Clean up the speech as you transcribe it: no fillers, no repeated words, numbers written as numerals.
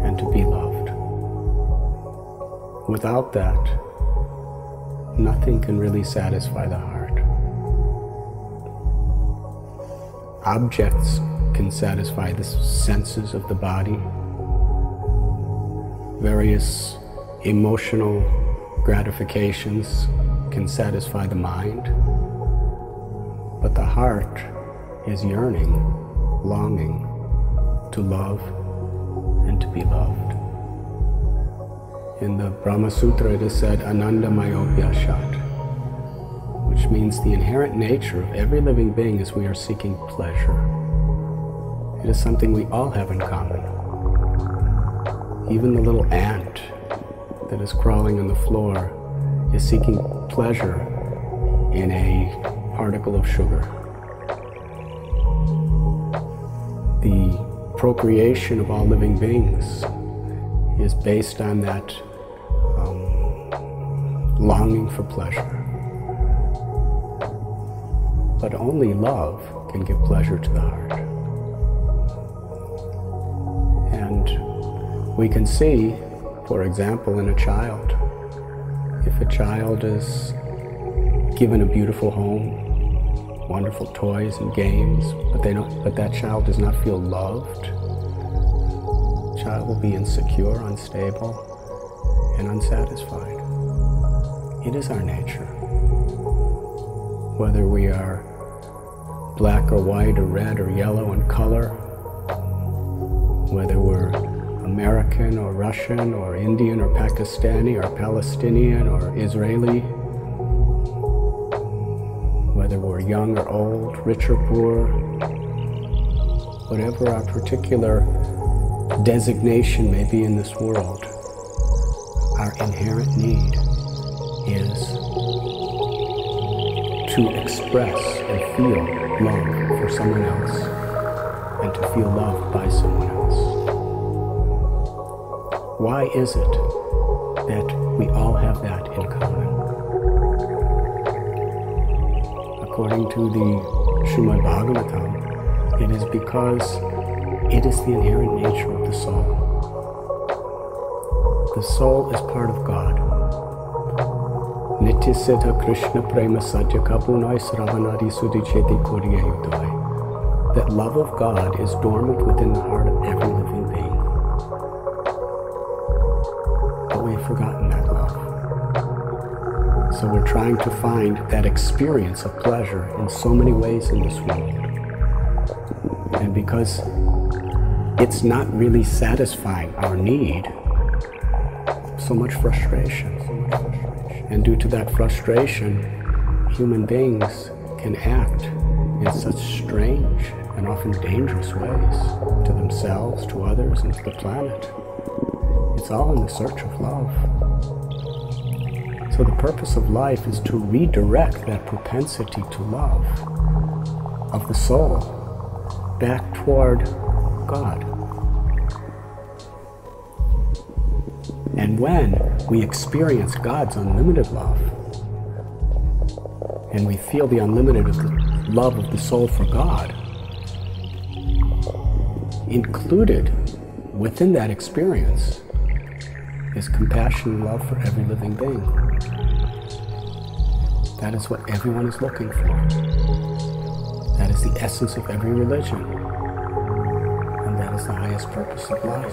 and to be loved. Without that, nothing can really satisfy the heart. Objects can satisfy the senses of the body. Various emotional gratifications can satisfy the mind. But the heart is yearning, longing to love and to be loved. In the Brahma-sutra it is said, ananda-mayo bhyasat, which means the inherent nature of every living being is we are seeking pleasure. It is something we all have in common. Even the little ant that is crawling on the floor is seeking pleasure in a particle of sugar. The procreation of all living beings is based on that longing for pleasure. But only love can give pleasure to the heart. And we can see, for example, in a child, if a child is given a beautiful home, wonderful toys and games, but that child does not feel loved, the child will be insecure, unstable, and unsatisfied. It is our nature. Whether we are black or white or red or yellow in color, whether we're American or Russian or Indian or Pakistani or Palestinian or Israeli, whether we're young or old, rich or poor, whatever our particular designation may be in this world, our inherent need is to express and feel love for someone else and to feel loved by someone else. Why is it that we all have that in common? According to the Srimad Bhagavatam, it is because it is the inherent nature of the soul. The soul is part of God. Nityasiddha Krishna Prema Satya Kabunai Sravanadi Sudicheti Kodiyayudai. That love of God is dormant within the heart of every living being. But we have forgotten that love. So we're trying to find that experience of pleasure in so many ways in this world. And because it's not really satisfying our need, so much frustration. And due to that frustration, human beings can act in such strange and often dangerous ways to themselves, to others, and to the planet. It's all in the search of love. So the purpose of life is to redirect that propensity to love of the soul back toward God. And when we experience God's unlimited love, and we feel the unlimited love of the soul for God, included within that experience is compassion and love for every living being. That is what everyone is looking for. That is the essence of every religion. And that is the highest purpose of life.